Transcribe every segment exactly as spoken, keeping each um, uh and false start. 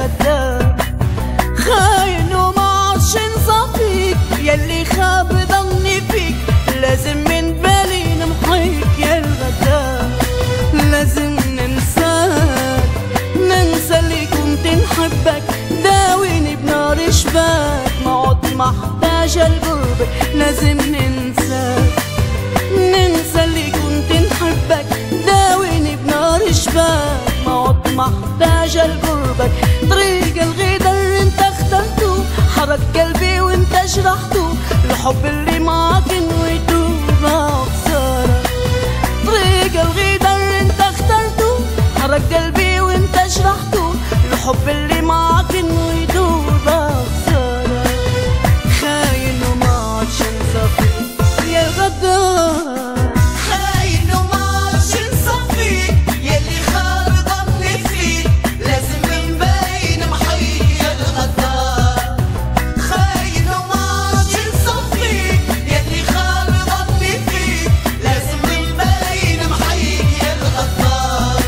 غدار، خاين ومعرفش نصفيك ياللي خاب ظني فيك، لازم من بالي نمحيك يا الغدار. لازم ننساك، ننسى اللي كنت نحبك، داويني بنار شباك، ما عدت محتاجة لقربك. لازم ننساك، ننسى اللي كنت نحبك، داويني بنار شباك، ما عدت محتاجة لقربك. طريق الغدر انت اخترته، حرك قلبي وانت جرحته، الحب اللي معاك نويته ما خسارة. طريق الغدر انت اخترته، حرك قلبي وانت جرحته، الحب اللي معاك نويته ما خسارة. خاين وما عادش نصفيك يا الغدار، خاين وما عادش نصفيك ياللي خاب ظني فيك، لازم من بالي نمحيك يا الغدار. خاين وما عادش نصفيك ياللي خاب ظني فيك، لازم من بالي نمحيك يا الغدار.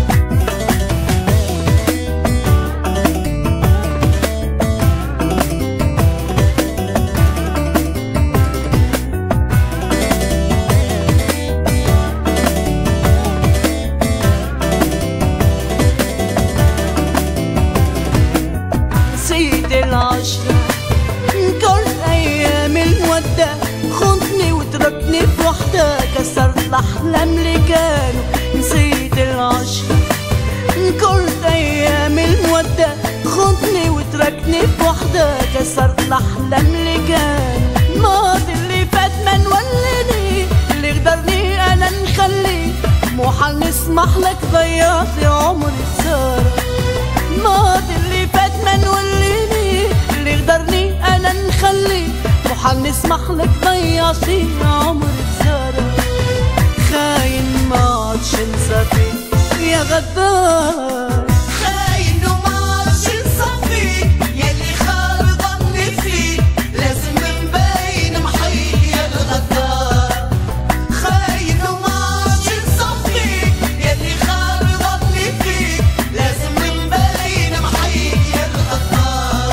نسيت العشرة، انكرت أيام المودة، خنتني وتركني في وحدة، كسرت الأحلام اللي كانوا. نسيت العشرة، انكرت أيام المودة، خنتني وتركني في وحدة، كسرت الأحلام اللي كانوا. الماضي اللي فات ما نوليني، اللي قدرني أنا نخليه، مو حال نسمح لك ضيعت عمري خسارة. الماضي اللي فات ما نوليني، اللي قدرني انا نخليه، مو حال نسمح لك ضيعتي عمري خسارة. خاين ما عادش نصفيك يا غدار، خاين وما عادش نصفيك ياللي خاب ظني فيك، لازم من بالي نمحيك يا الغدار. خاين وما عادش نصفيك ياللي خاب ظني فيك، لازم من بالي نمحيك يا الغدار.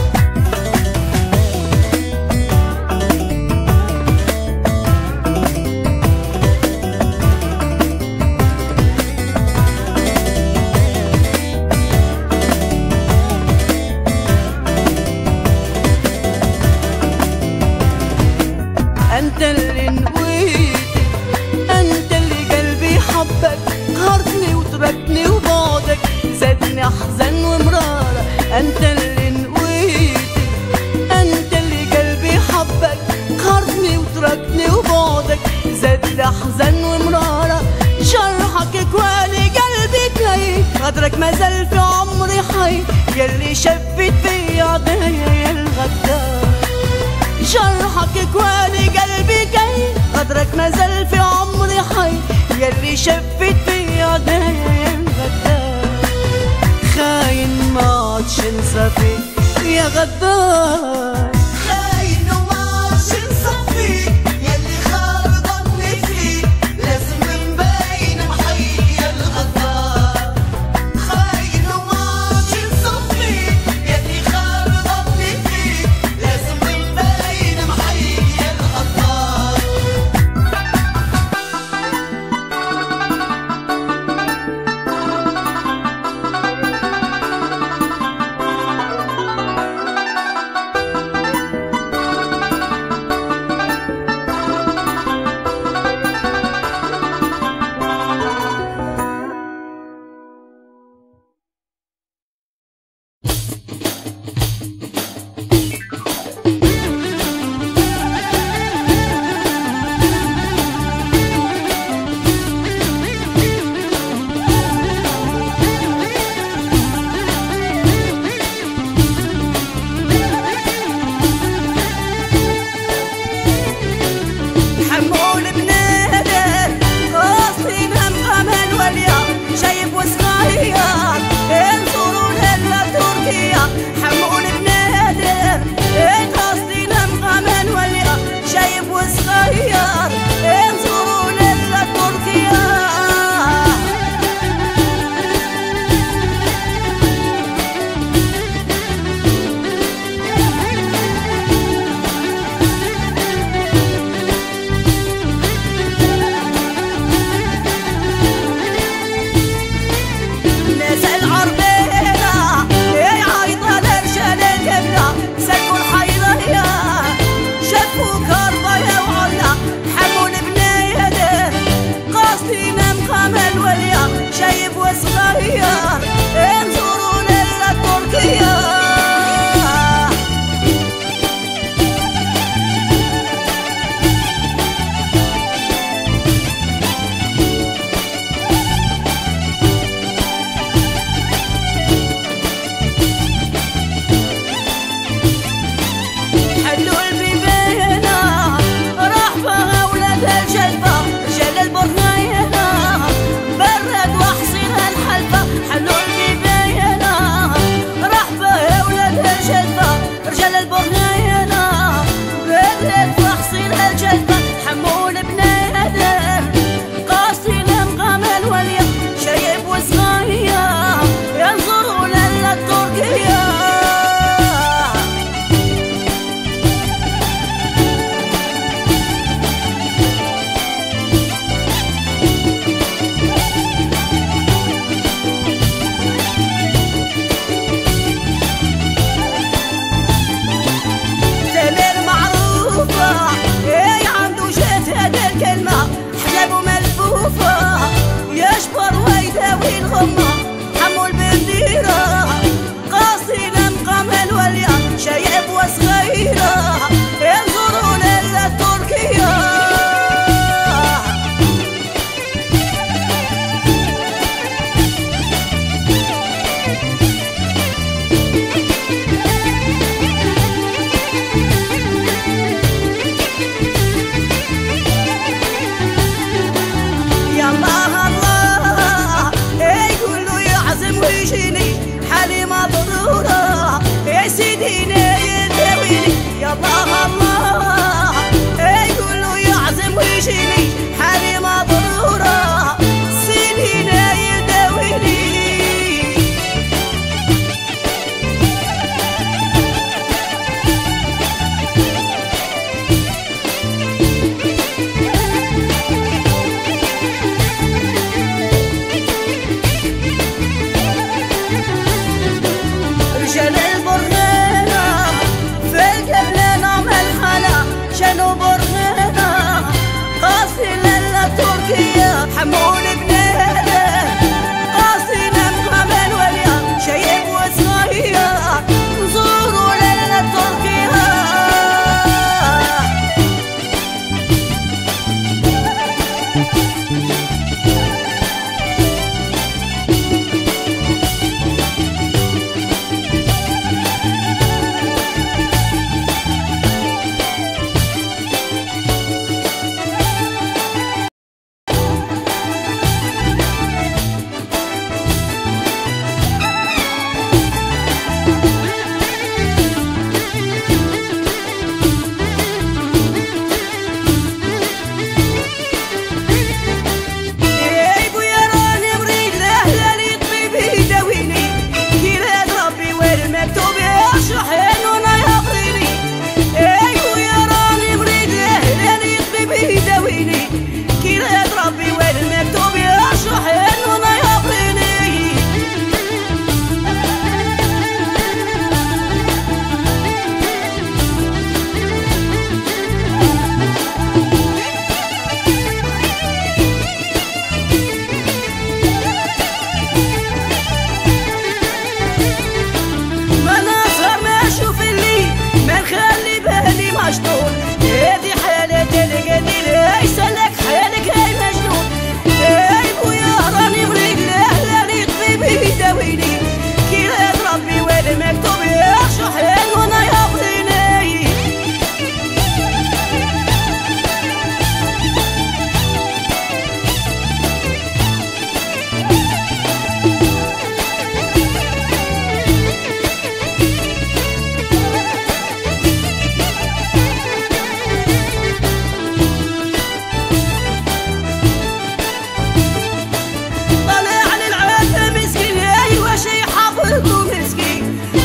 انت اللي نويتي، انت اللي قلبي حبك، قهرتني وتركني وبعدك زادني احزان ومرارة. انت اللي نويتي، انت اللي قلبي حبك، قهرتني وتركني وبعدك زادني احزان ومرارة. جرحك كواني قلبي تلاقي، غدرك مازال في عمري حي، ياللي شفت في عدايا يا الغدار. جرحك كواني قلبي جاي، غدرك مازال في عمري حي، ياللي شفت في عدايا يا الغدار. خاين ما عادش نصفيك يا غدار، خاين وما عادش نصفيك ياللي خاب ظني فيك، لازم من بالي نمحيك يا الغدار. خاين وما عادش نصفيك ياللي خاب ظني فيك، لازم من بالي نمحيك يا الغدار.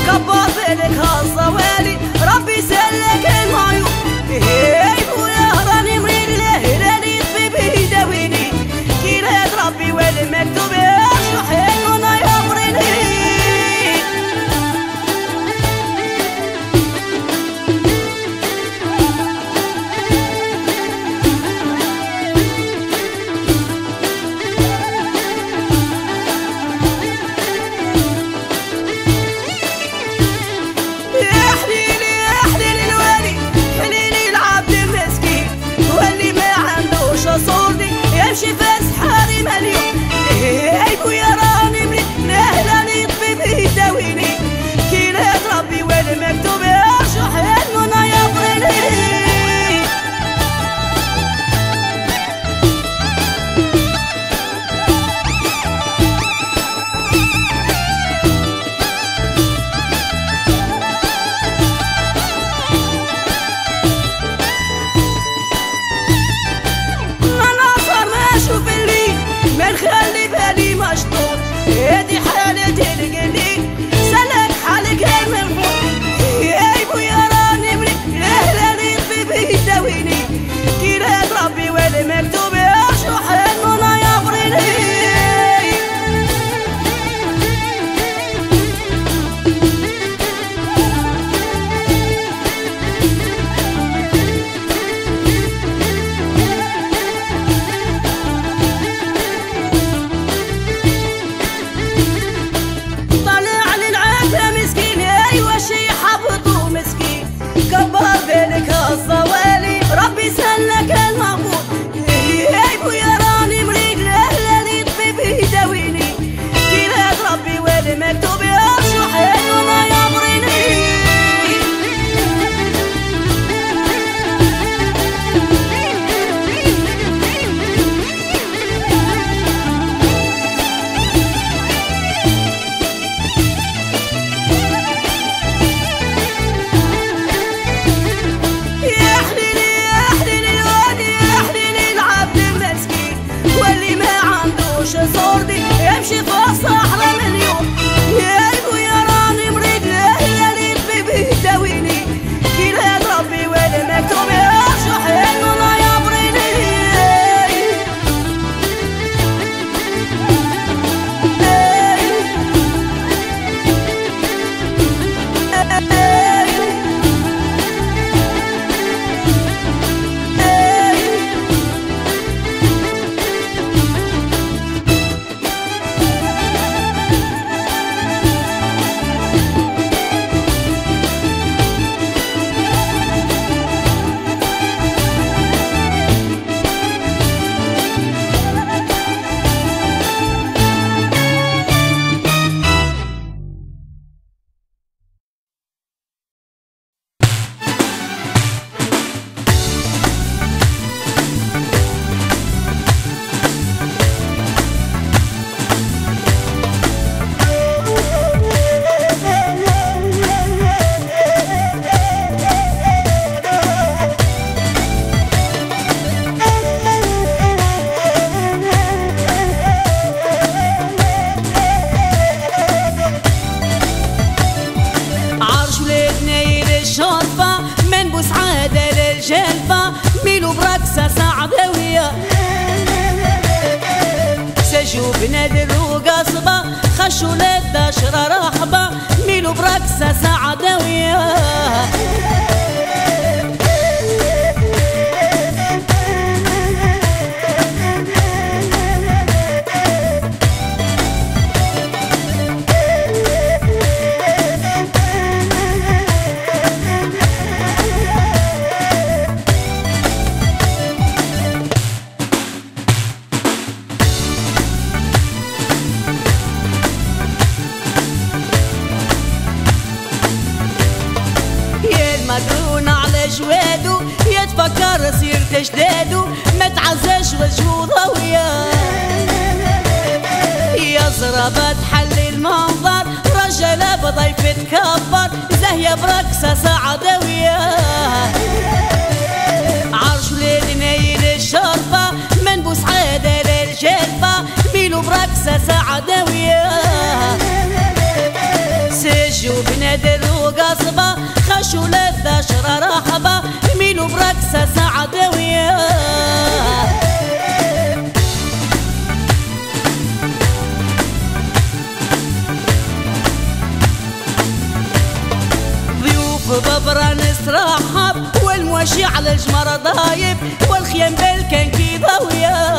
كبر بالك هالصوالي ربي يسلك المعيوب. هي بويا راني مريض له راني طبيب يداويني كي راد ربي والمكتوب يشرح انه يبريني. يمشي فاس حاري مليون. هي بويا راني مريض له راني طبيب يداويني كي راد ربي والمكتوب يرشح انه يبريني. خلي بالي مشطوط هادي حالتي القليل سلك حالك المنفوض. يا بويا راني مريض له راني طبيب يداويني كي راد ربي والمكتوب يشرح انه يبريني. الصوالي ربي يسلك المغفور. هي بويا راني مريض له راني طبيب يداويني كي راد ربي والمكتوب يشرح انه يبريني. صوردي يمشي في الصحراء مليون. يا بويا راني مريض له راني طبيب يداويني كي راد ربي والمكتوب يرشح انه يبريني. بنادر وقصبة خشوا للدشرة رحبة ميلو برقصة سعدوية. مدرون على جوادو يتفكر سيرة جدادو ما تعزاش وجهو ضوية. يا زرابة تحل المنظر رجالة بضيف تكبر زاهية برقصة سعدوية. عرش ولاد نايل الشرفة منبوس عادة للجلفة ميلو برقصة سعدوية. سجل سجوا بنادر وقصبة خشوا للدشرة رحبة ميلوا برقصة سعدوية ببرا نسترحب والمواشي على الجمرة ضايب والخيام بالكنكي ضوية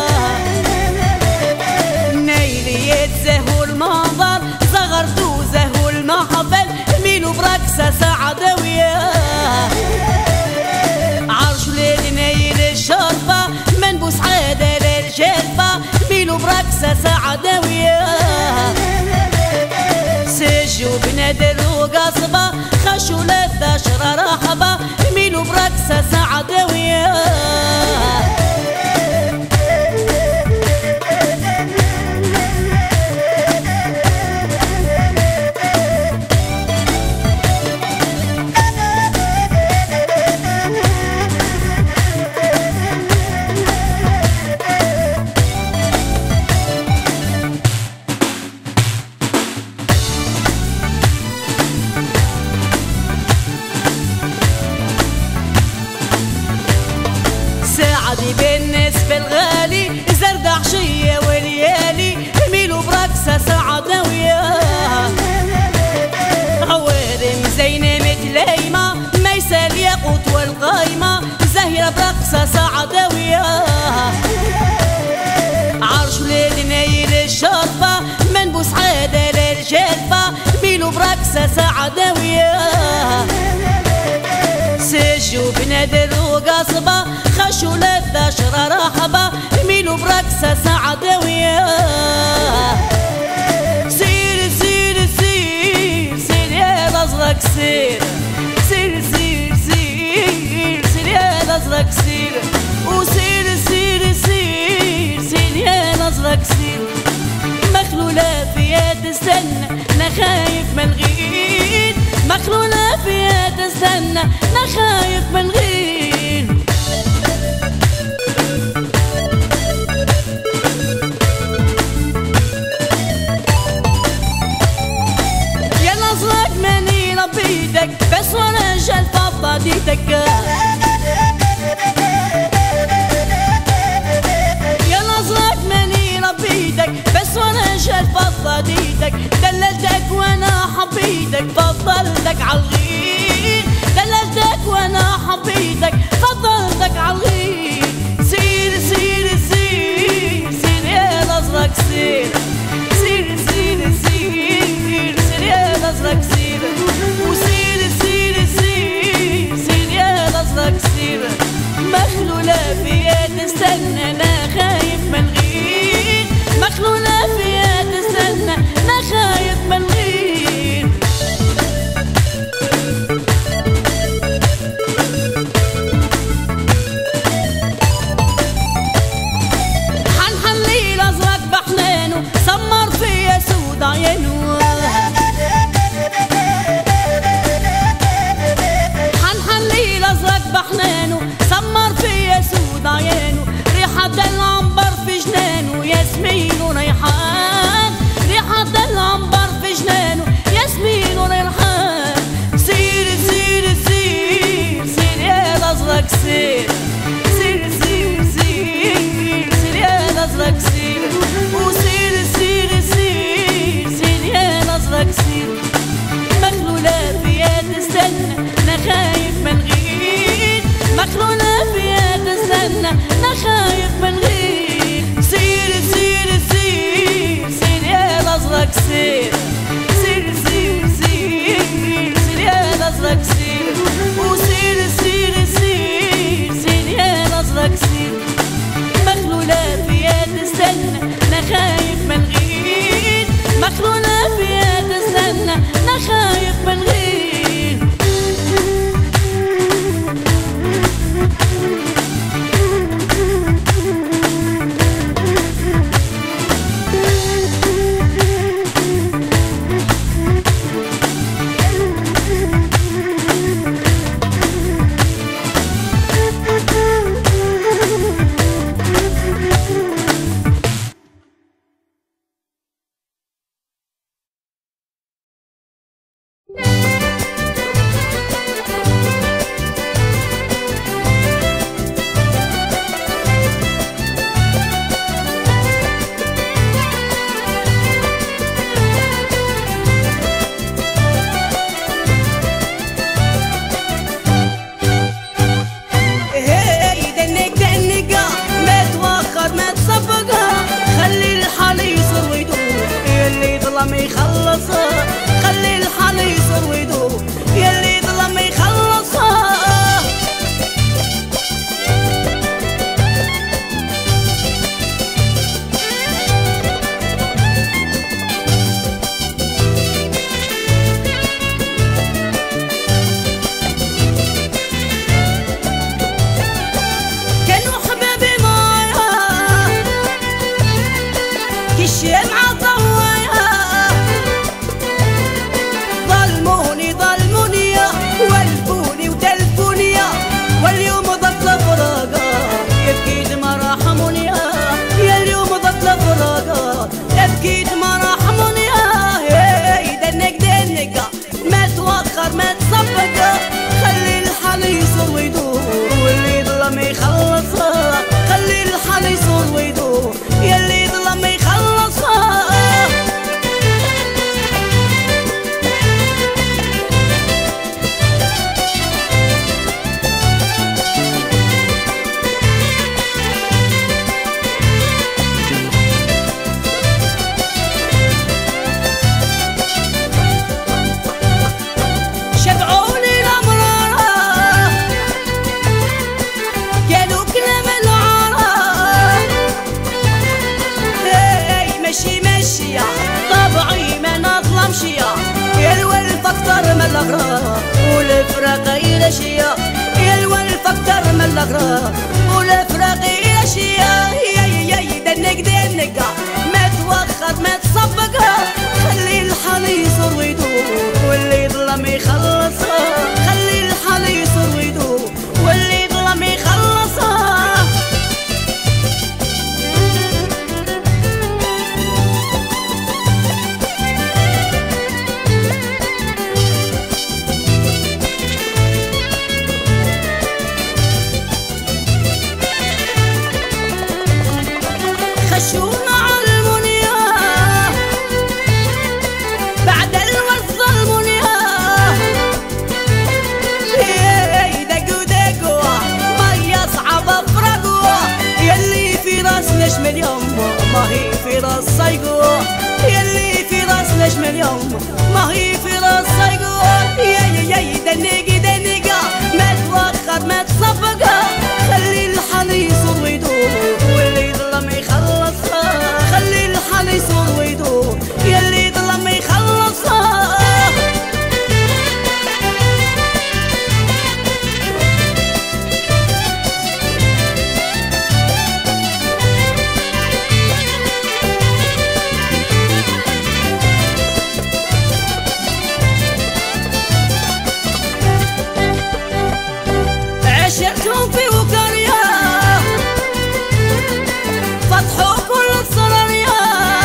نايلي يتزهو المنظر صغرتو زهو المحفل ميلو برقصة سعدوية عرش ليل نايل الشرفة منبوس عادة للجلفة ميلو برقصة سعدوية سجوا بنادر وقصبة خشوا للدشرة رحبة ميلوا برقصة سعدوية سعدي بالنسبة الغالي زرد عشية وليالي ميلوا برقصة سعدوية عوارم زينة متلايمة ميسة الياقوت والقايمة زهرة برقصة سعدوية عرش ليل نايل الشرفة منبوس عادة للجلفة ميلوا برقصة سعدوية سجوا بنادر وقصبة خشوا للدشرة رحبة ميلوا برقصة سعدوية سير سير سير سير يا الأزرق سير سير سير سير سير يا الأزرق سير وسير سير سير سير يا الأزرق سير مخلولة فيها تستنى أنا خايف من الغير مخلولة فيها تستنى أنا خايف من الغير يا الأزرق ماني ربيتك بس وانا جلفة فضيتك يا الأزرق ماني ربيتك بس وانا جلفة فضيتك دللتك وانا حبيتك فضلتك عالغير دللتك وانا حبيتك فضلتك عالغير سير سير سير سير يا الأزرق سير سير سير سير سير يا الأزرق سير وسير سير سير سير يا الأزرق سير مخلولة فيها تستنى أنا خايف من غير مخلولة فيها تستنى أنا خايف من غير حنحلي الأزرق بحنانه سمر فيا سود عينه حنحلي الأزرق بحنانه سمر فيا سود عينه ريحة العنبر في جنانه ياسمين وريحان ريحة العنبر في جنانه ياسمين وريحان سير سير سير سير يا الأزرق سير سير سير سير سير يا الأزرق سير وسير سير سير سير يا الأزرق سير مخلولة فيها تستنى أنا خايف من غير مخلولة فيها تستنى أنا خايف من غير سير سير سير سير يا الأزرق سير سير سير سير سير يا الأزرق سير وسير سير سير سير يا الأزرق سير مخلولة فيها تستنى أنا خايف من غير مخلولة فيها تستنى أنا خايف من غير توخر ما تصفق خلي الحال يصور ويدور واللي ظلم يخلصها خلي الحال يصور ويدور يلي ظلم يخلصها أكتر من الأغراض والفراق إلى شيا يلوى الفكتر من الأغراض والفراق إلى شيا يا يا يا دنك دنك ما توخر ما تصفق خلي الحال يصور ويدور واللي ظلم يخلصها خلي الحال يصور ويدور واللي ظلم يخلصها خشونا على المنيا بعد الورث ظلمونيا دقوا دقوا ما يصعب افرقوا يلي في راس نجم اليوم ما هي في راس صيقوا يلي في راس نجم اليوم ما هي في راس صيقوا يا يا يا دنقي دنقا ما توخر ما تصفق خلي الحال يصور ويدور واللي ظلم يخلصها خلي الحال يصور ويدور يلي ظلم يخلصها عشقتهم في وقرية فتحوا كل الصرارية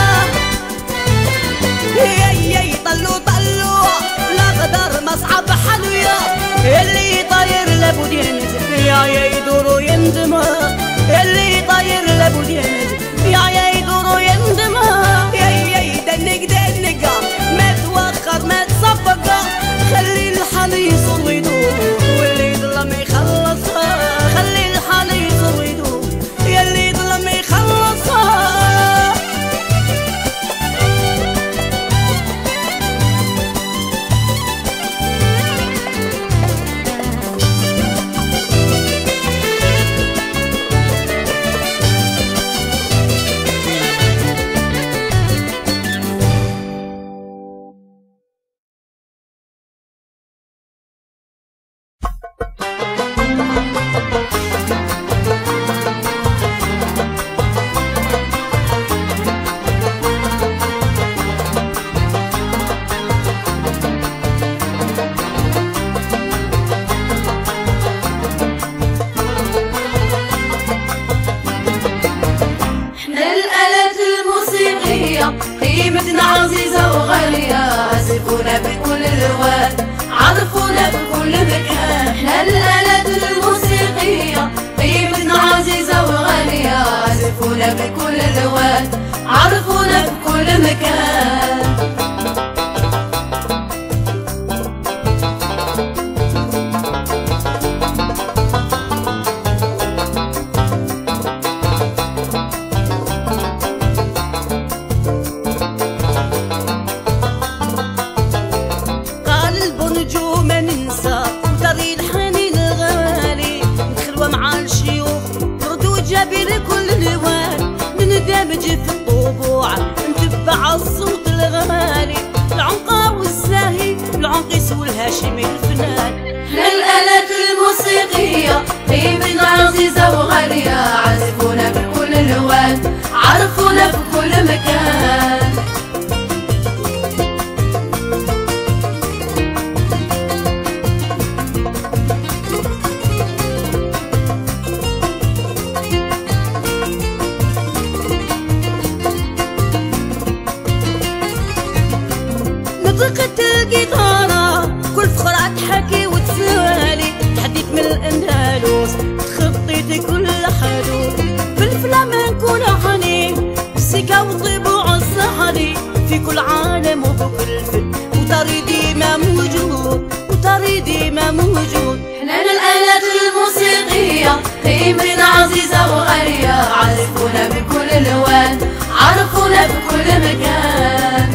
يا يا طلوا طلوا لا قدر مصعب حلوية اللي طاير لابد ينزل يا يا يدور ويندم اللي طاير لابد ينزل يا يا يدور ويندم يا يا يدنق دنق ما توخر ما تصفق خلي الحال يصور ويدور واللي ظلم يخلصها خلي الحال يصور ويدور يلي ظلم يخلصها قيمتنا عزيزة وغالية عزفونا بكل الوان عرفونا بكل مكان احنا الآلات الموسيقية قيمتنا عزيزة وغالية عزفونا بكل الوان عرفونا بكل مكان بكل الوان نندمج في الطبوع نتبع الصوت الغالي العنقاوي الزاهي العنقيس والهاشمي الفنان احنا الآلات الموسيقية قيمتنا عزيزة وغالية عزفونا بكل الوان عرفونا في كل مكان نطقت الجيتارة كل فخر ما موجود وطريدي ما موجود. احنا الآلات الموسيقية قيمتنا عزيزة وغالية، عرفونا بكل الألوان، عرفونا بكل مكان.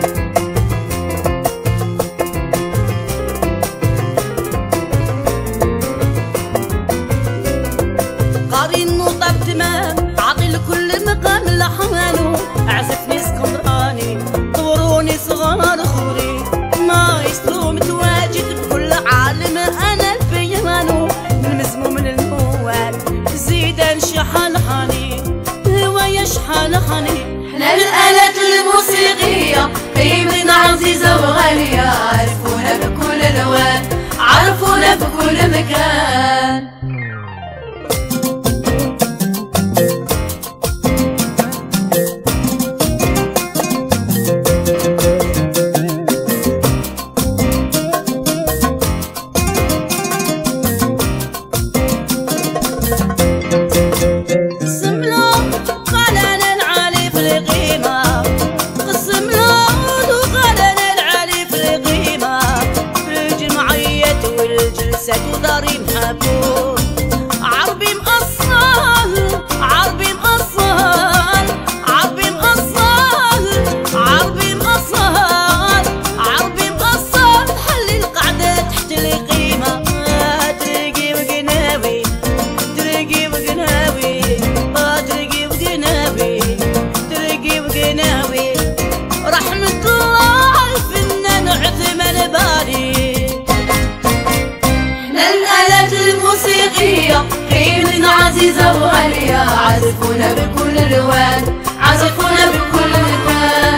قاري النوطة بتمام، عطي لكل مقام لحانه، اعزفني اسكندراني طوروني صغار خوري، مايسترو متواجد بكل عالم انا البيانو، من مزموم الموال زيدان شحال حني هوايا شحال حني. احنا الآلات الموسيقية قيمتنا عزيزة وغالية، عرفونا بكل الألوان، عرفونا بكل مكان. وداري محبوب عربي مقصر عربي مقصر عربي مقصر عربي مقصر عربي مقصر حلي القعدة تحت القيمة، ترقي وقناوي ترقي وقناوي ترقي وقناوي ترقي وقناوي. رحمة الله الفنان عثمان باري. الموسيقية قيمتنا عزيزة وغالية، عزفونا بكل الألوان، عزفونا بكل مكان.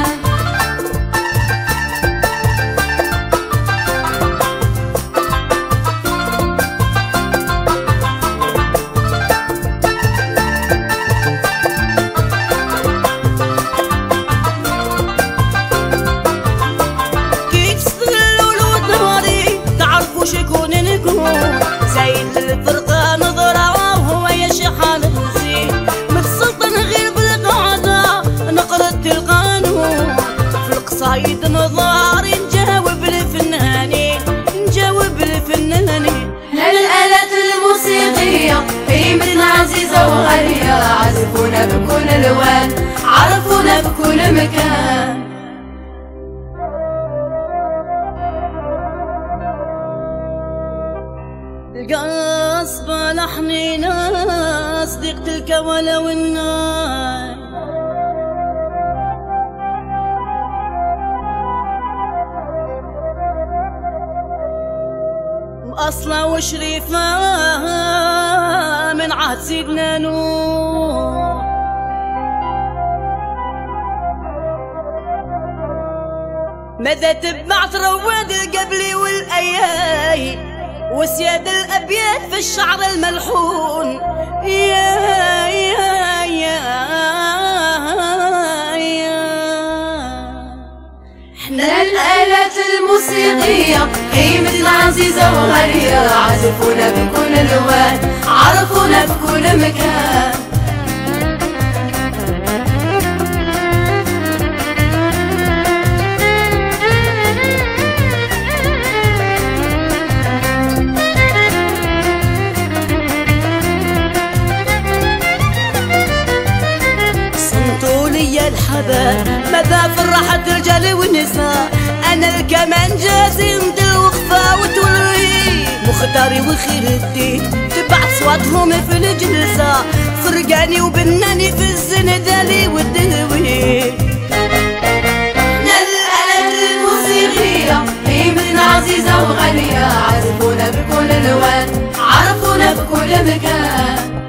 كيف تستغلوا الود نهاري تعرفوا شكون نكون، زين الفرقة نظرة وهو يشحن الزين، متسلطن غير بالقعدة نقرة القانون، في القصايد نظاري نجاوب الفنانين نجاوب الفنانين. احنا الآلات الموسيقية قيمتنا عزيزة وغالية، عزفونا بكل الألوان، عرفونا بكل مكان. القصب لحني ناس ضيقة الكولا والناي، وأصلا وشريفة من عهد سيدنا نوح، ماذا تبعت رواد القبلي والأياي وسياد الأبيات في الشعر الملحون. يا يا يا يا احنا الآلات الموسيقية قيمتنا عزيزة وغالية، عزفونا بكل الألوان، عرفونا بكل مكان. الحباب ماذا فرحت الرجال والنساء، انا الكمان جازي ند الوقفه وتولي مختاري وخير الدين، تبعت صوتهم في الجلسه فرقاني وبناني في الزندالي والدهوي. احنا الآلات الموسيقية قيمتنا عزيزة وغالية، عزفونا بكل الألوان، عرفونا بكل مكان.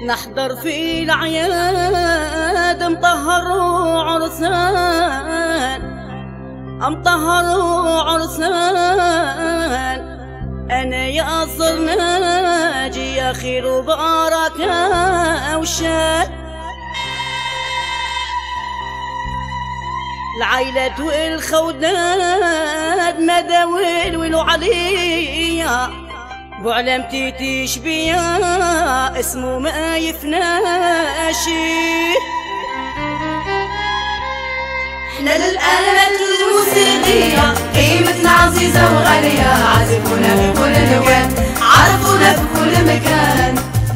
نحضر في الأعياد مطهر عرسان، مطهر عرسان. أنا يا أصل ناجي يا خير وبركة وشان. العيلة والخودات مداول ولو عليا بعلمتي تشبيا اسمه ما يفناشي. احنا للآلات الموسيقية قيمتنا عزيزة وغالية، عازفونا في كل الوان، عرفونا في كل مكان.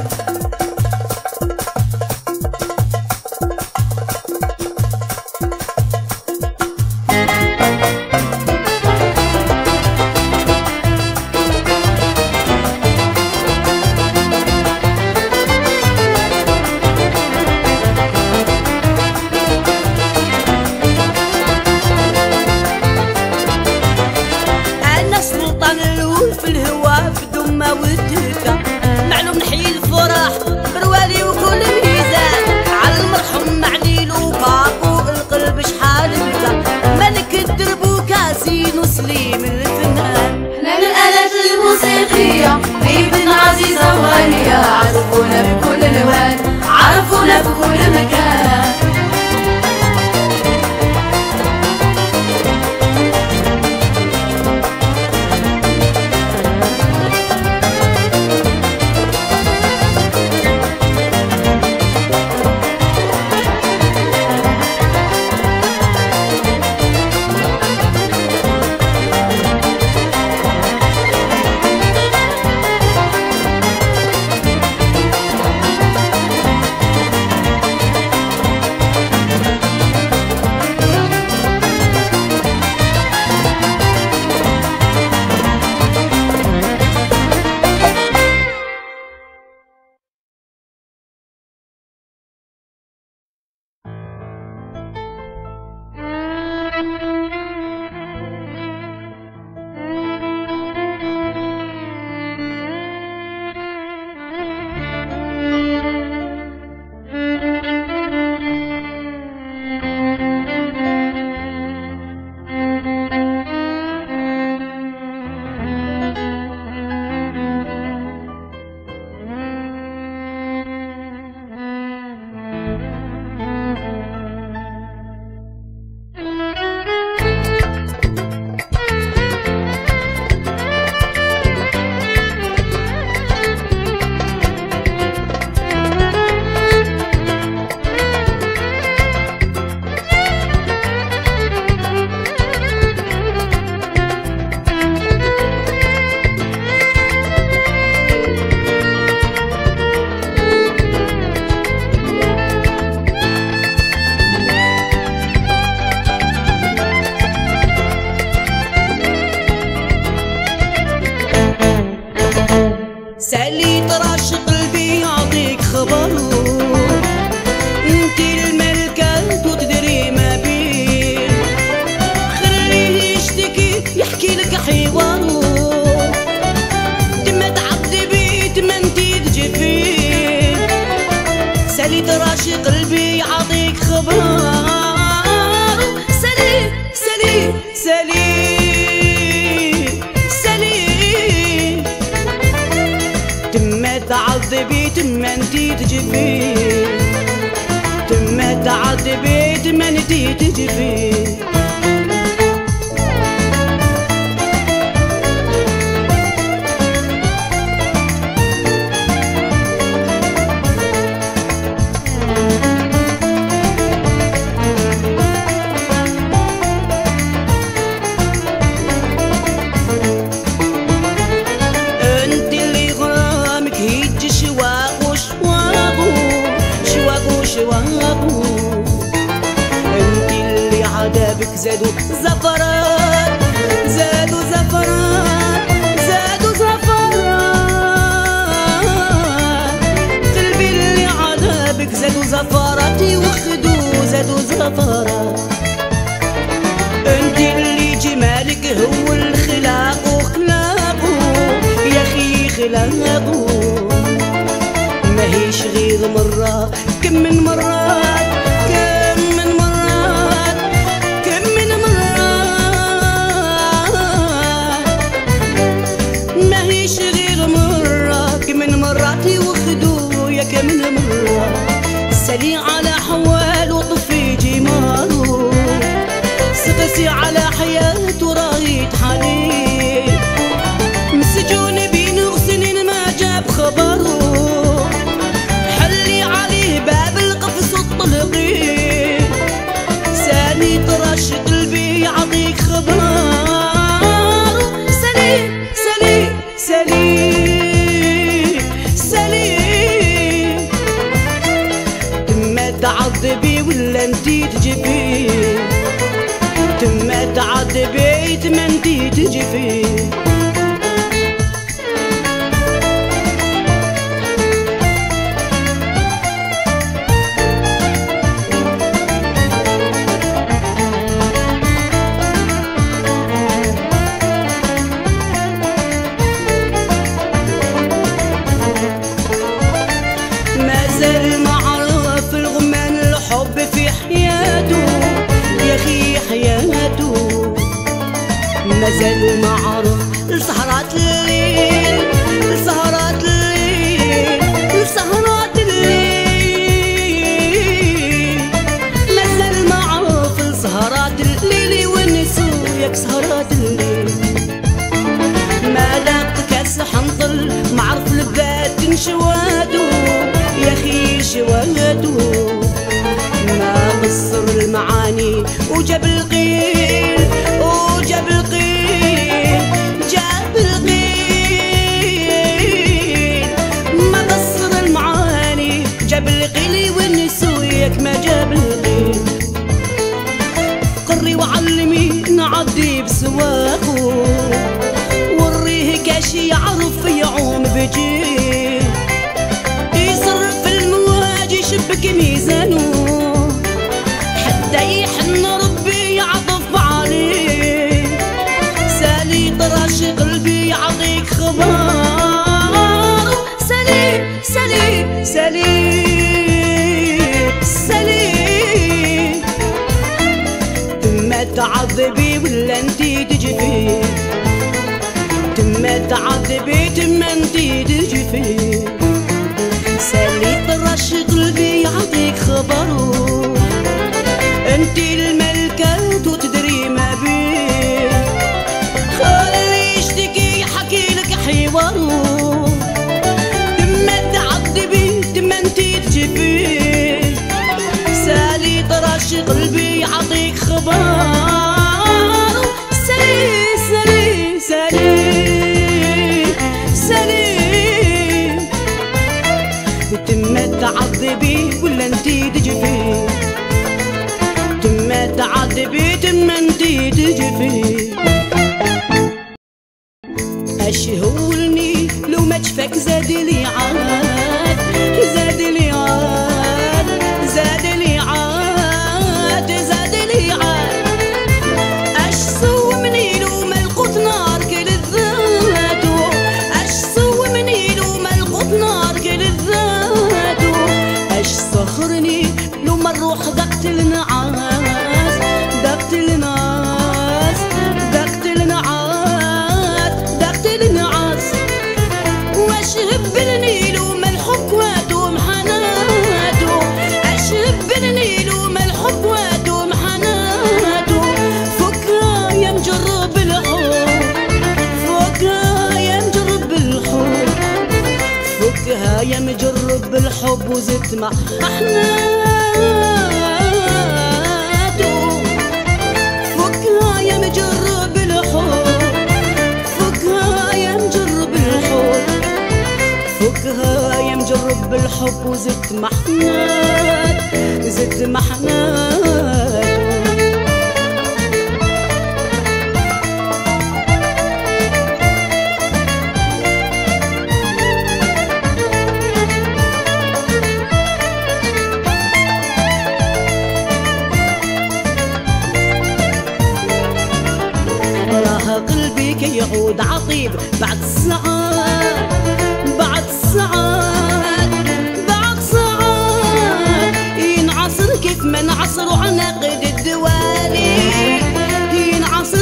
معلوم نحيي الفرح بروالي وكل ميزان، على المرحوم معليل وبابو القلب شحال بكى، ملك الدرب وكاسين وسليم الفنان. احنا للآلات الموسيقية قيمتنا عزيزة وغالية، عرفونا في كل الوان، عرفونا في كل مكان. سالي تراش قلبي يعطيك خبره، انتي الملكة وتدري ما بيه، خليه يشتكي يحكي لك حواره، تما تعذبي تما انتي تجفيه. سالي تراش قلبي يعطيك خبره، سالي سالي سالي تعذبي تما انتي تجفي، تما تعذبي تما انتي تجفي. انتي اللي عذابك زادوا زفرات، زادوا زفرات، زادوا زفرات. قلبي اللي عذابك زادوا زفرات، يوخدوا زادوا زفرات. انتي اللي جمالك هو الخلاق وخلاقه، يا خي خلاقه، ماهيش غير كم من مرات كم من مرات كم من مرات ما هيش غير مرة كم من مرات يوخدوا يا كم من مرات سلي على حوال وطفي جماله سقسي على حياته رايت حالي مسجون بين غسنين ما جاب خبره حلي عليه باب القفص الطلقي سالي طرش قلبي يعطيك خبر سلي سلي سلي سلي تما تعذبي ولا انتي تجفي تما تعذبي تما انتي تجفي مازال ما عرف لسهرات الليل لسهرات الليل لسهرات الليل مازال ما عرف لسهرات الليل ونسو ياك سهرات الليل ما لاقت كاس حنطل ما عرف لبات شوادو يا خي شوادو ما قصر المعاني وجاب القيل وجاب القيل جاب القيل ما قصر المعاني جاب القيل ونسويك ما جاب القيل قري وعلمي نعدي بسواقه وريه كاشي يعرف يعوم بجيه يصرف المواجي يشبك ميزانه حتى يحن ربي يعطف عليه سالي طرش قلبي يعطيك خبر سالي سالي سالي سالي تما تعذبي ولا انتي تجفي تما تعذبي تما انتي تجفي سالي طرش قلبي يعطيك خبره انتي الملكة وتدري ما بيه خلي يشتكي يحكي لك حواره تما تعذبي تما انتي تجفي سالي طرش قلبي يعطيك خبر سالي سالي سالي سالي تما تعذبي ولا انتي تجفي تما تعذبي تما انتي تجفي اشهولني لو ما تشفاك زادلي عاد زادلي عاد زادلي عاد زادلي عاد اش صومني لو ما لقوت نار كل ذاتو اش صومني لو ما لقوت نار كل ذاتو اش سخرني لو ما نروح ضقت النعاس ضقت الناس ضقت النعاس ضقت النعاس واش هبلني لو ما الحب واتو محناتو اش هبلني لو ما الحب واتو محناتو فكها يا مجرب الحب فكها يا مجرب الحب فكها يا مجرب الحب وزدت مع احناتو فكها يا مجرب الحب فكها يا مجرب الحب فكها يا مجرب الحب وزدت محنات زدت محنات يعود عطيب بعد الساعات بعد الساعات بعد ساعات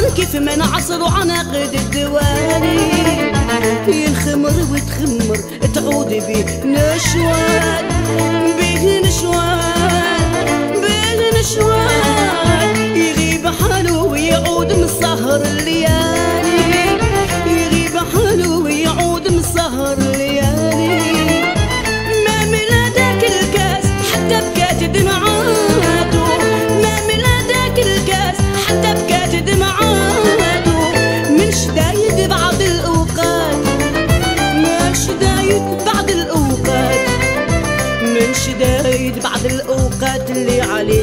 كيف ما نعصروا عناقد الدوالي ينخمر وتخمر تعود بيه نشوان بيه نشوان بيه نشوان يغيب حاله ويعود من سهر الليالي يغيب حاله ويعود من سهر الليالي ما ميلادك الكاس حتى بكات دمعاته ما ميلادك الكاس حتى بكات دمعاته من شدايد بعض الأوقات من شدايد بعض الأوقات من شدايد بعض الأوقات اللي عليه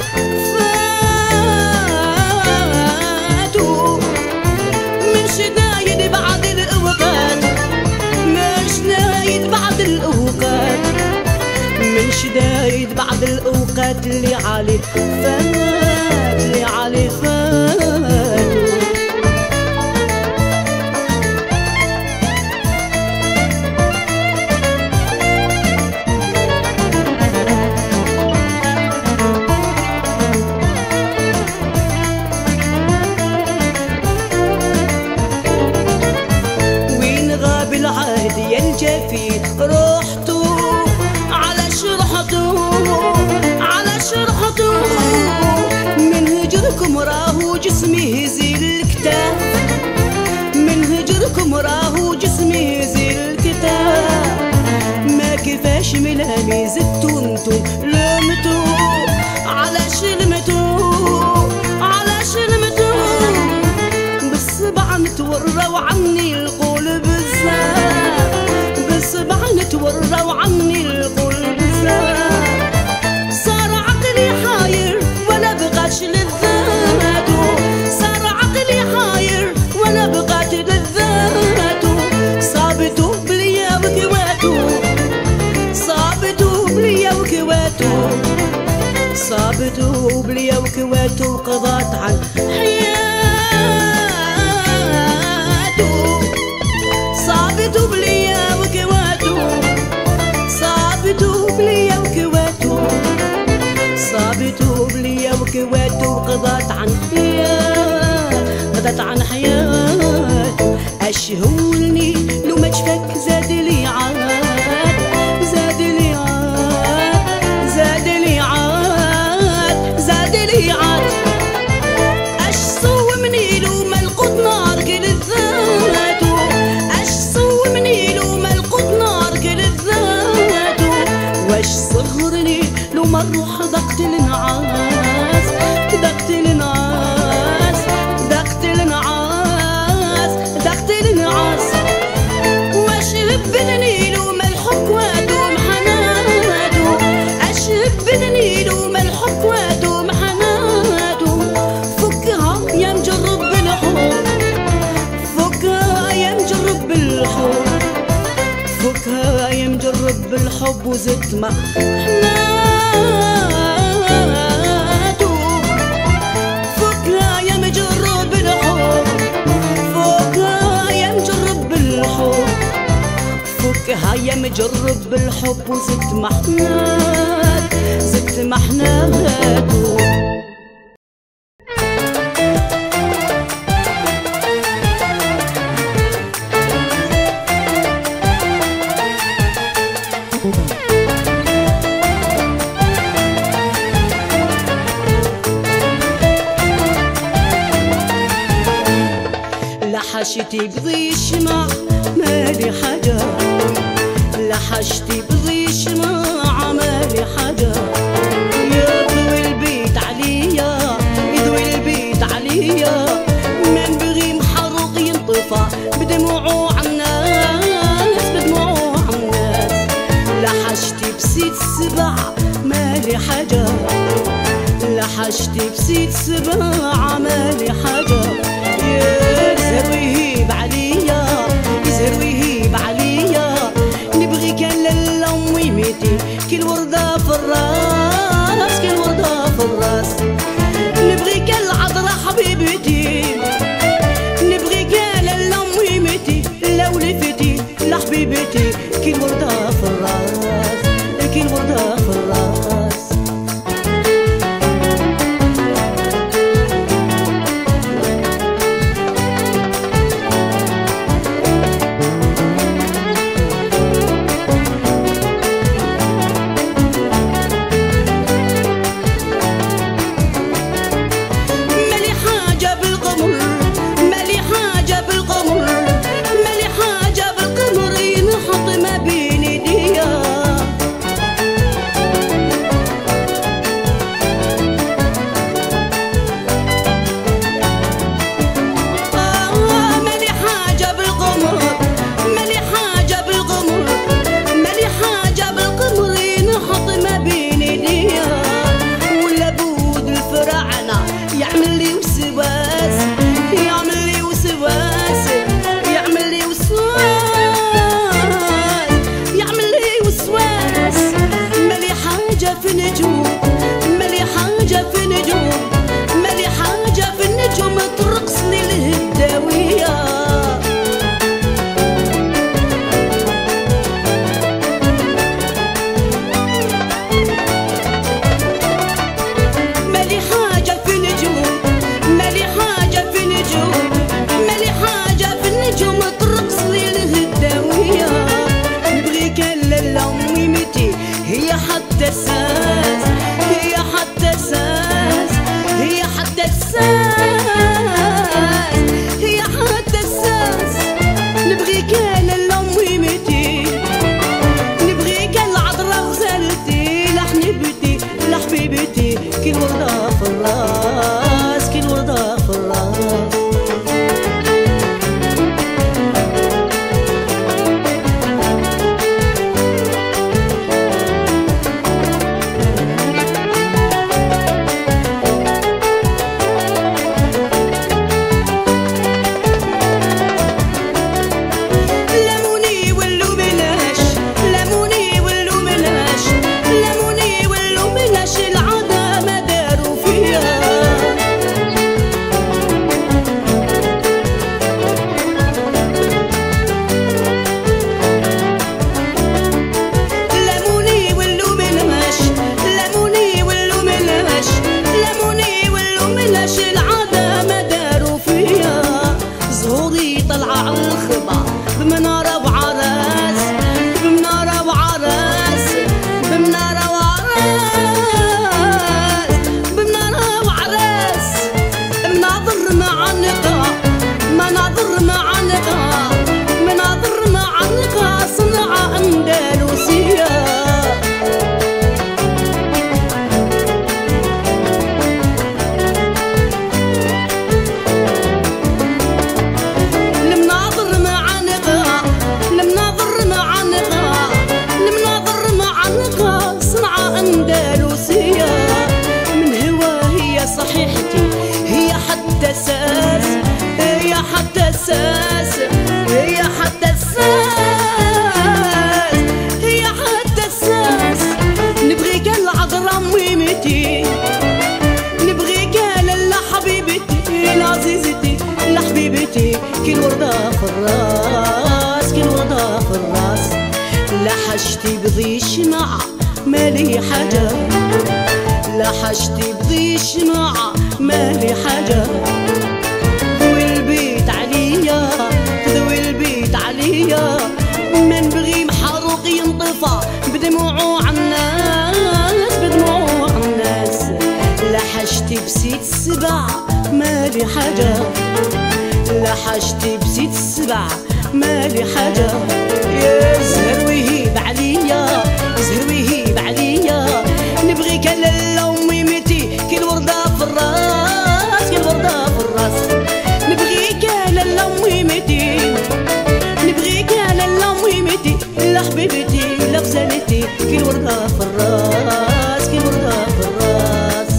فاتوا من شدايد بعض الأوقات من شدايد بعض الأوقات من شدايد بعض الأوقات اللي عليه فات اللي عليه فاتوا وين غاب العهد يا الجفي روحته على شرحته على شرحته من هجركم راهو جسمي هزيل الكتاف من هجركم راهو جسمي هزيل الكتاف ما كيفاش ملامي زدتو انتو لمتو على شلمتو على شلمتو بالسبع نتوروا عني القول بزاف بالسبع نتوروا عني القول بزاف صار عقلي حاير ولا بقاش لذاته صار عقلي حاير ولا بقاش لذاته صابتو بليا وكواتو صابتو بليا وكواتو صابتو بليا وكواتو قضات عن حياته صابتو بليا وكواتو صابتو بليا وكواتو صابتو بليا وكواتو قضات عن حياته قضات عن حياته اشهولني لو ما تشفك زاد لي عاد زاد لي عاد زاد لي عاد زاد لي عاد اش صومني لو ما القط نار كل ذاته اش صومني لو ما القط نار كل ذاته واش صغرني لو ما الروح ضقت النعاس ضقت النعاس ضقت النعاس ضقت النعاس واش هبني لو ما الحب وادو محناتو اش هبني لو ما الحب وادو محناتو فكها يا مجرب بالحب فكها يا مجرب بالحب فكها يا مجرب بالحب وزدت ما حناتو فكها يا مجرب بالحب فكها يا مجرب بالحب فكها يا مجرب بالحب وزدت محنات زدت محناتو لحشتي بضي الشمع مالي حاجة لحشتي بضي الشمع مالي حاجة يضوي البيت عليا يضوي البيت عليا من بغي محروق ينطفى بدموعه عالناس بدموعه عالناس لحشتي بسيت السبع مالي حاجة لحشتي بسيت السبع مالي حاجة يزهر ويهيب عليا يزهر ويهيب عليا نبغي كان لالا امي ميتي كل وردة في الراس كل وردة في الراس نبغي كان العذرا حبيبتي نبغي كان لالا امي ميتي لا ولفتي لا حبيبتي كل وردة في الراس كل وردة في الراس معنقة مناظر معنقة مناظر معنقة صنعة أندلسية المناظر معنقة المناظر معنقة المناظر معنقة صنعة أندلسية من هوا هي صحيحتي هي حتى ساس هي حتى ساس هي حتى ساس هي حتى ساس نبغيك العذراء ميمتي نبغيك لا حبيبتي لعزيزتي لحبيبتي كل وردة في الراس كل وردة في الراس لحشتي بضي شمع مالي حاجة لحشتي بضي شمع مالي حاجة ذوي البيت عليا ذوي البيت عليا ما نبغي محروق ينطفى بدموعه عالناس بدموعه عالناس لحشتي بسيت السبع مالي حاجة لحشتي بسيت السبع مالي حاجة يا زهر ويهيب عليا زهر ويهيب عليا نبغيك لالا وميمتي كل وردة في الراس كل وردة في الراس نبغيك لالا وميمتي نبغيك لالا وميمتي لا حبيبتي لا غزالتي كل وردة في الراس كل وردة في الراس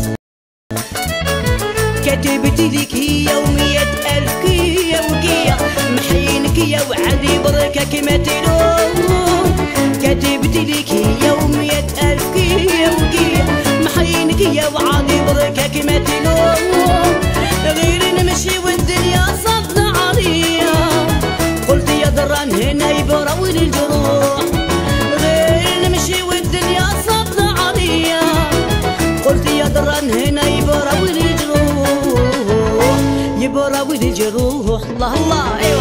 كاتبتي ليك هي ومية ألف كيا وكيا محينك يا وعدي بركة كما تلوم كاتبتي ليك هي ومية ألف كيا وكيا محينك يا وعدي بركة كما تلوم غير نمشي والدنيا صدنا عليا قلت يا دران هنا يبراول الجروح غير نمشي والدنيا صدنا عليا قلت يا دران هنا يبراول الجروح يبراول الجروح الله الله ايوه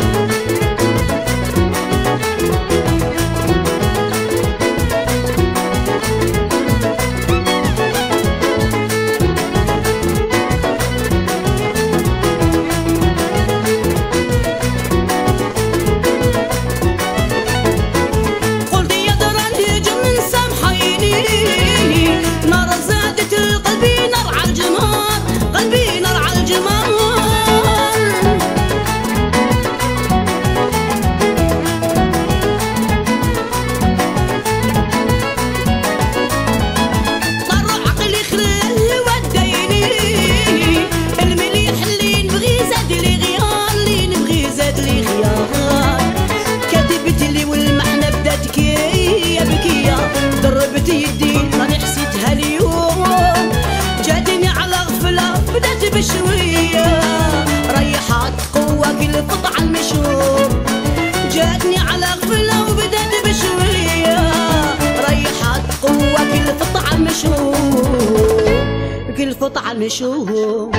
بشوية ريحت قوة كل قطع المشوب جاتني على غفلة وبدأت بشوية ريحت قوة كل قطع المشوب كل قطع المشوب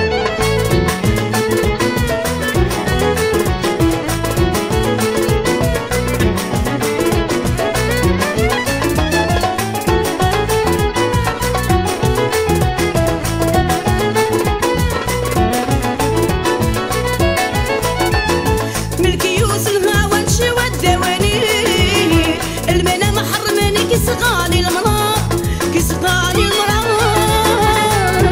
كسغاني المنار كسغاني المنار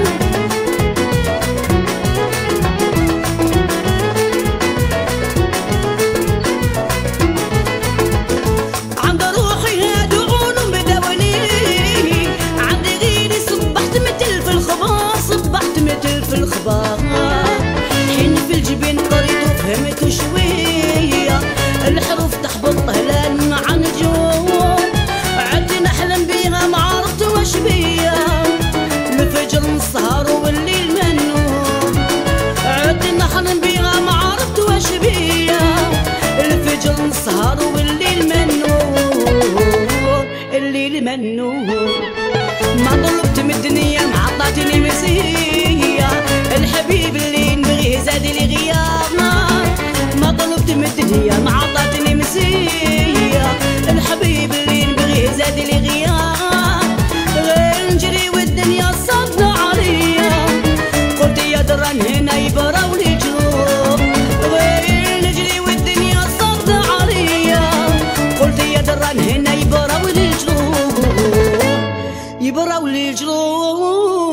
عند روحي هادعون بدوني عند غيري صبحت مثل في الخبار صبحت مثل في الخبار حين في الجبين قريت وفهمت شوية الحروف تحبط هلال عن جوا عدت نحلم بيها ما عرفت وش بيا الفجر السهر والليل منون عدت نحلم بيها ما عرفت وش بيا الفجر السهر والليل منون الليل منون ما طلبت من الدنيا ما عطاتني مسيا الحبيب اللي نبغيه زاد لي غيابنا ما طلبت من الدنيا ما عطاتني مسيا الحبيب اللي نبغيه زاد لي غياب غير نجري والدنيا صدنا عليا قلت يا دران هنا يبراولي الجروح.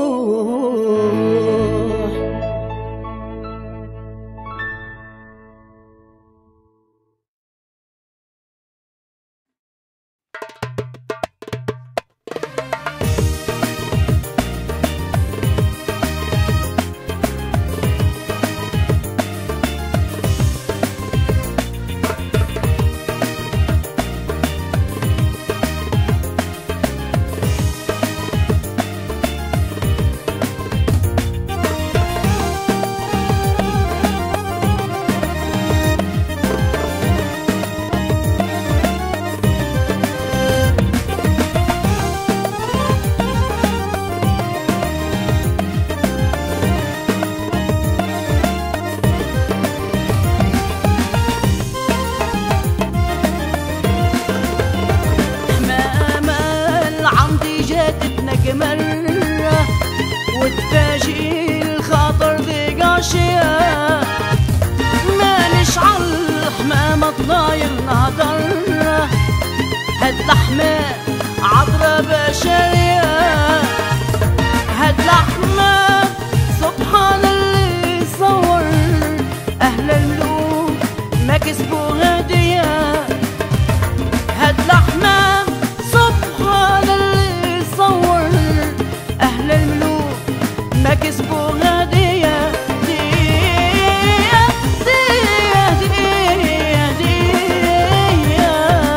مرة وتفاجئ الخاطر ذي قاشية ما نشعل حمامة طاير نهضر هاد لحمة عطرة بشرية هاد لحمة سبحان اللي صور أهل الملوك ما كسبوا هدية هاد لحمة سبحان اللي صور أهل الملوك ما كسبوا هدية دية دية دية دية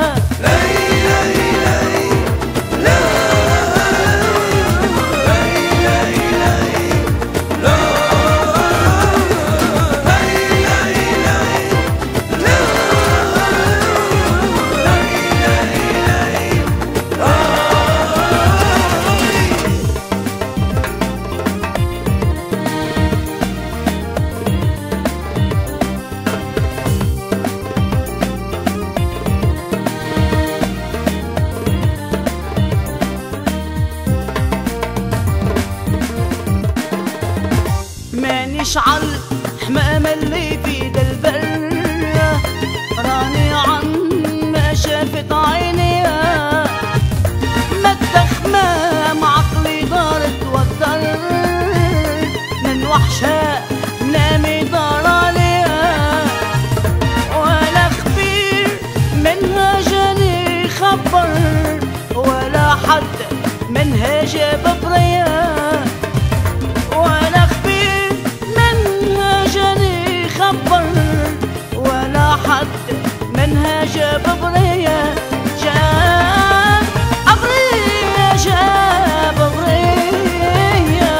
ما نشعل حمام اللي في دا البر راني عن ما شافت عيني ما الدخمام عقلي دار توتر من وحشة نامي دار عليها ولا خبير منها جاني خبر ولا حد منها جاب بريا ولا خبير منها جاني خبر ولا حد منها جاب بريا جاب بريا جاب بريا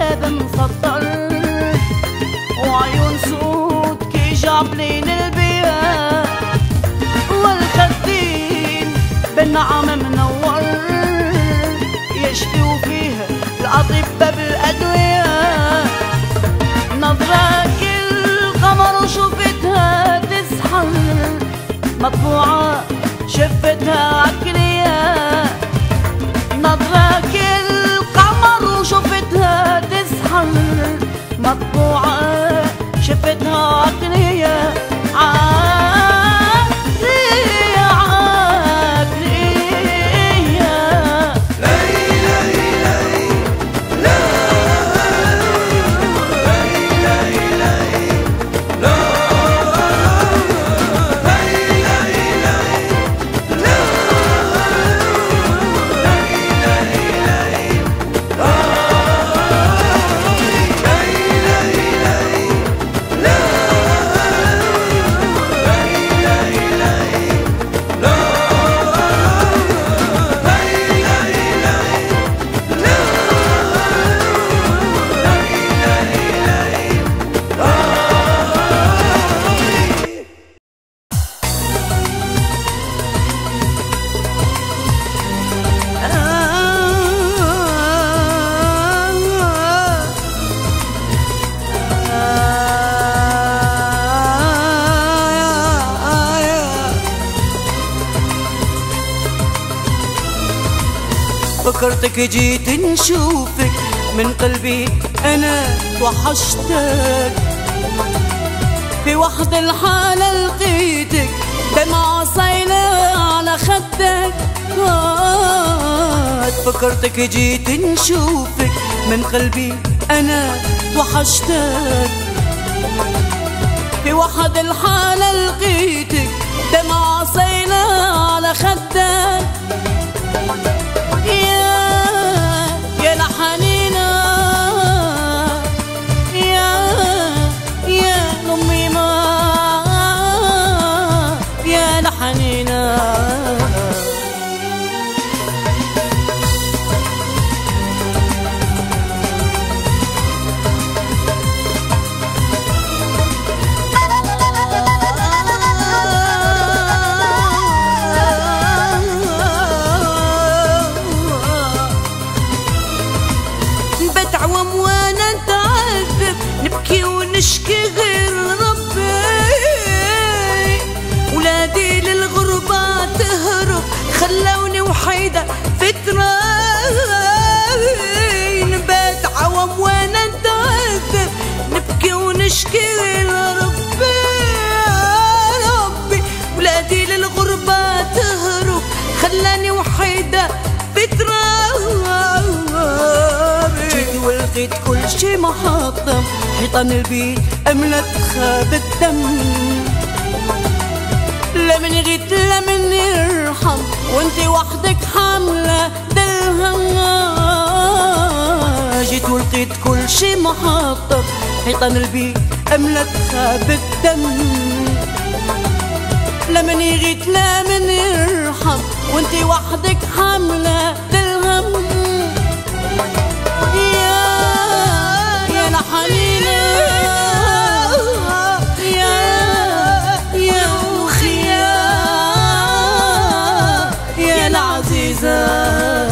باب مفضل وعيون سود كي جابلين البيان والخدين بالنعم منور يشفوا فيها الأطباء بالأدوية نظرك القمر وشوفتها تسحر مطبوعة شفتها عكرية نظرك القمر وشوفتها تسحر مطبوعة شفتها عكرية فكرتك جيت نشوفك من قلبي أنا توحشتك في وحد الحالة لقيتك دمعة صايلة على خدك فكرتك جيت نشوفك من قلبي أنا توحشتك في وحد الحالة لقيتك دمعة صايلة على خدك يا لحنينا يا يا أمي ما يا لحنينا بتعوم وانا نتعذب نبكي ونشكي غير ربي ولادي للغربة تهرب خلوني وحيدة فترة بتعوم وانا نتعذب نبكي ونشكي غير ربي ربي ولادي للغربة تهرب خلاني وحيدة فترة ولقيت كل شي محطم حيطان البيت أملت خاب الدم لا من غيت لا من يرحم وانتي وحدك حاملة دلهم جيت ولقيت كل شي محطم حيطان البيت أملت خاب الدم لا من يغيت لا من يرحم وانتي وحدك حاملة دلهم حنينة يا يا أخيا يا العزيزة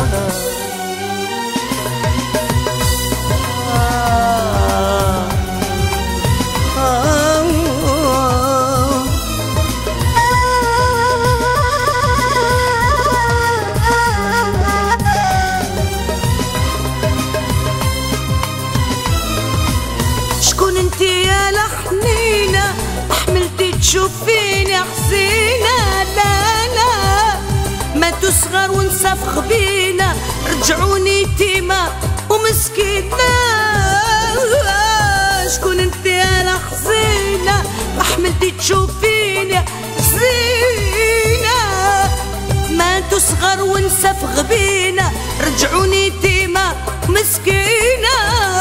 تشوفيني حزينة لا لا ما تصغر ونسفخ بينا رجعوني يتيمة ومسكينة شكون انت انا حزينة حملتي تشوفيني حزينة ما تصغر ونسفخ بينا رجعوني يتيمة مسكينة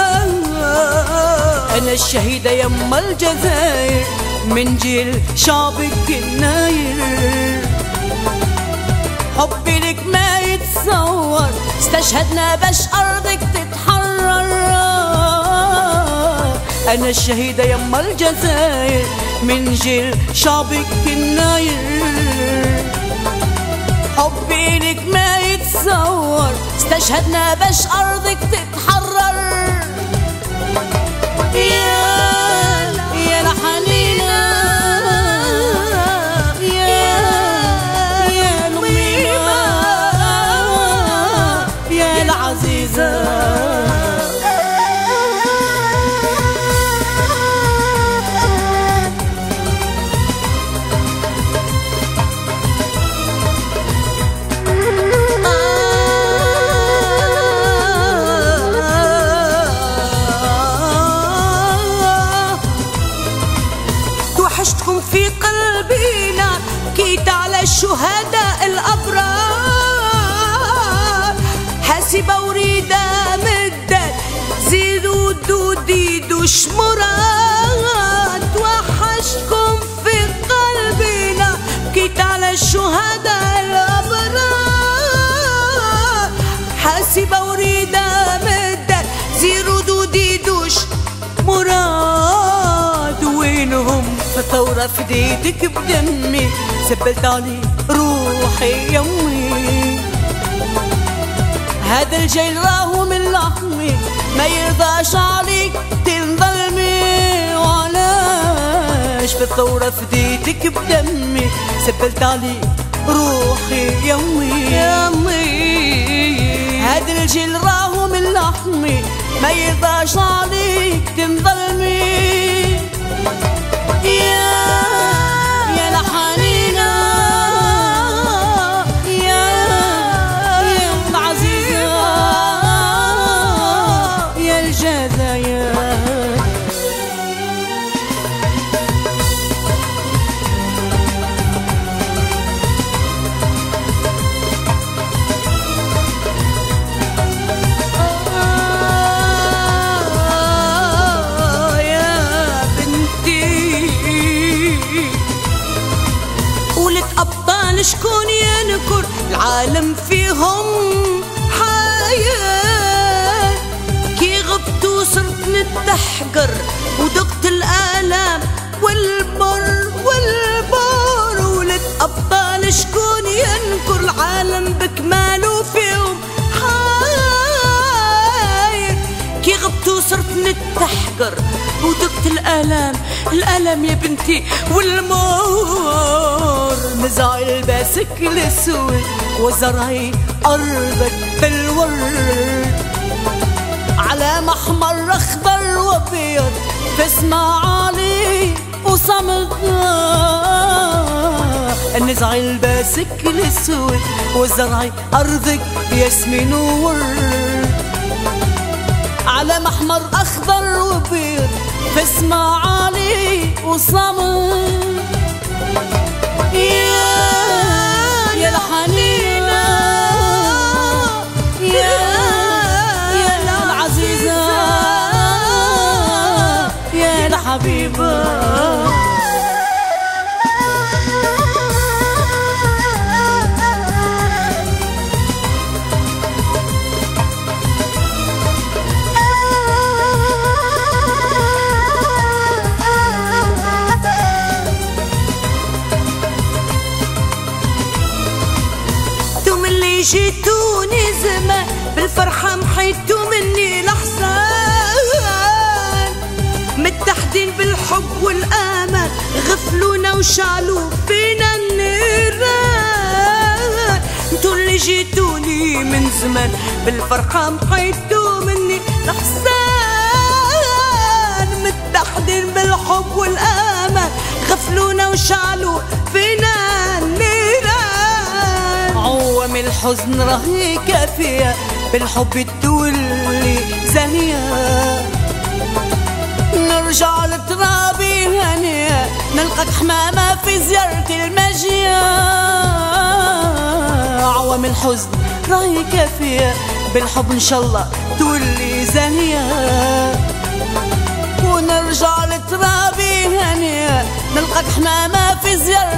انا الشهيدة يما الجزائر من جيل شعبك الناير حبي لك ما يتصور استشهدنا باش أرضك تتحرر أنا الشهيدة يما الجزائر من جيل شعبك الناير. حبي لك ما يتصور، استشهدنا باش أرضك تتحرر. يا يا لحنينة يا يا الميمة يا العزيزة. توحشتكم في قلبينا، بكيت على الشهداء الأبرار. حاسبة وريدة مدت زيدوا دوديدوا شمرات. توحشتكم في قلبينا، بكيت على الشهداء الأبرار. حاسبة وريدة مدت زيرو دوديدوش مراد. وينهم في ثورة فديتك بدمي، سبلت علي روحي يمي. هذا الجيل راهو من لحمي، ما يرضاش عليك تنظلمي. وعلاش في الثورة فديتك بدمي، سبلت علي روحي يمي يمي. هذا الجيل راهو من لحمي، ما يرضاش عليك تنظلمي. يا يا لحنينة يا يا العزيزة يا الجزائر. أبطال شكون ينكر العالم فيهم حياة. كي غبت وصرت نتحقر ودقت الآلام والبر والبر. ولد أبطال شكون ينكر العالم بكماله فيهم حياة. كي غبت وصرت نتحقر ودقت الآلام الألم يا بنتي والمور. نزع الباسك الأسود وزرعي أرضك بالورد. علام أحمر أخضر وأبيض، تسمع علي وصمت. نزع الباسك الأسود وزرعي أرضك ياسمين وورد. علام أحمر أخضر وأبيض، تسمع علي وصمت. يا يا الحنينة يا يا العزيزة يا الحبيبة. جيتوني زمان بالفرحة محيتو مني الأحزان. متحدين بالحب والآمال، غفلونا وشعلوا فينا النيران. انتو اللي جيتوني من زمان بالفرحة محيتو مني الأحزان. متحدين بالحب والآمال، غفلونا وشعلوا فينا النيران. عوام الحزن راهي كافية، بالحب تولي زانية. نرجع لترابي هانية، نلقاك حمامة في زيارة المجية. عوام الحزن راهي كافية، بالحب إن شاء الله تولي زانية. ونرجع لترابي هانية، نلقاك حمامة في زيارة